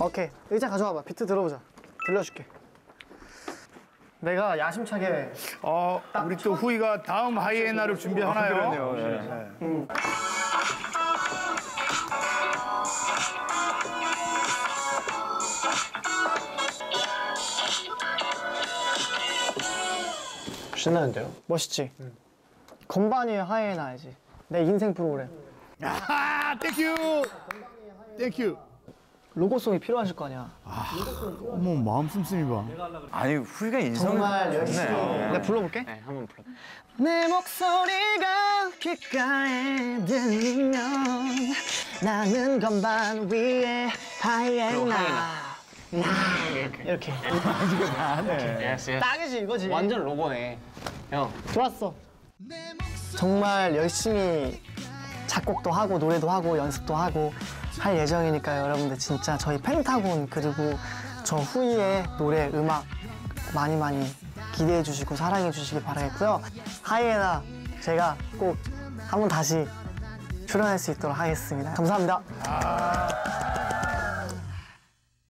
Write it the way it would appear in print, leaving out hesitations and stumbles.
오케이, 의자 가져와봐. 비트 들어보자. 들려줄게. 내가 야심차게 우리 또 후이가 다음 하이에나를 준비하나요? 그러네요. 신나는데요? 멋있지? 건반이 하이에나 알지? 내 인생 프로그램. 아, 땡큐. 땡큐. 로고송이 필요하실 거 아니야. 어머, 마음 씀씀이 봐. 아니 후이가 인성이 정말 열심히. 좋네. 내가 불러볼게. 네, 한번 불러. 내 목소리가 귓가에 들리면 나는 건반 위에 하이에나. 이렇게. 딱이지 이거지. 완전 로고네. 형. 좋았어. 정말 열심히 작곡도 하고 노래도 하고 연습도 하고 할 예정이니까요. 여러분들 진짜 저희 펜타곤 그리고 저 후이의 노래 음악 많이 기대해 주시고 사랑해 주시기 바라겠고요. 하이에나 제가 꼭 한번 다시 출연할 수 있도록 하겠습니다. 감사합니다.